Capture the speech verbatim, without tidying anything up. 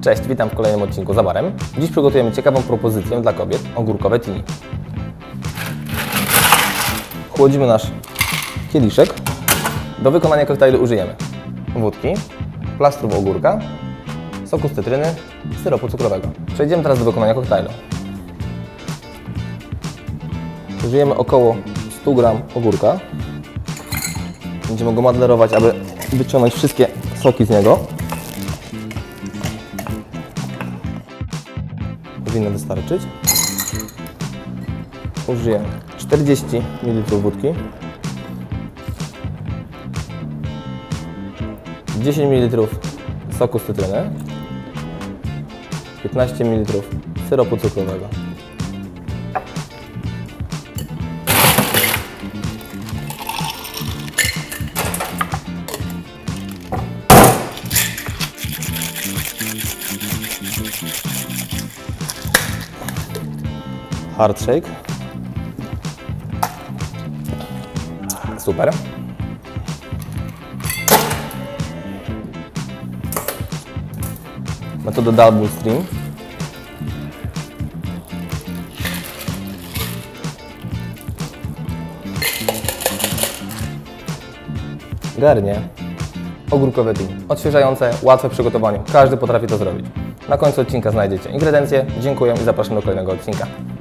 Cześć, witam w kolejnym odcinku za barem. Dziś przygotujemy ciekawą propozycję dla kobiet – ogórkowe tini. Chłodzimy nasz kieliszek. Do wykonania koktajlu użyjemy wódki, plastrów ogórka, soku z cytryny, syropu cukrowego. Przejdziemy teraz do wykonania koktajlu. Użyjemy około stu gram ogórka. Będziemy go madlerować, aby wyciągnąć wszystkie soki z niego. Powinno wystarczyć. Użyję czterdzieści mililitrów wódki, dziesięć mililitrów soku z cytryny, piętnaście mililitrów syropu cukrowego. Hard shake. Super. Metoda double stream. Garnie. Ogórkowe tini. Odświeżające, łatwe w przygotowaniu. Każdy potrafi to zrobić. Na końcu odcinka znajdziecie ingredencje. Dziękuję i zapraszam do kolejnego odcinka.